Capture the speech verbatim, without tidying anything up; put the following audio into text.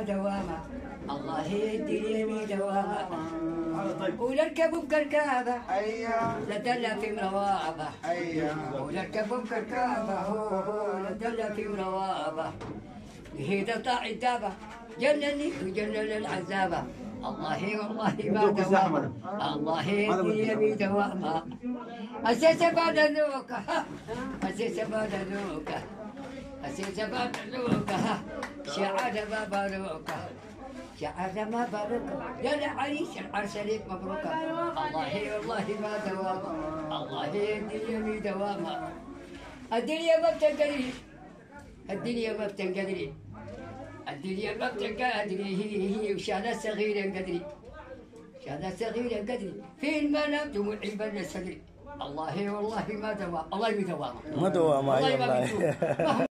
دوامة، الله الدنيا بي دوامة. ونركب بكركابة لدلة في مروابة، ونركب بكركابة لدلة في مروابة. هيدا طاع الدابة جنني وجنن العذابة، الله والله ما دوامة، الله الدنيا بي دوامة. أساس بعد ذوقة، أساس بعد ذوقة، أساس بعد ذوقة، شعار بابا روكة، شعار ما باروكة، يا العريس العرس ليك مبروكة. الله والله ما دوامة، الله الدنيا بي دوامة. الدنيا ما بتنقدري، الدنيا ما بتنقدري، الدنيا ما بتنقدري، هي هي وشانة صغيرة قدري، شانة صغيرة قدري، في المنام دموع البن صدري. الله والله ما دوام، الله ما دوام، ما دوام، والله ما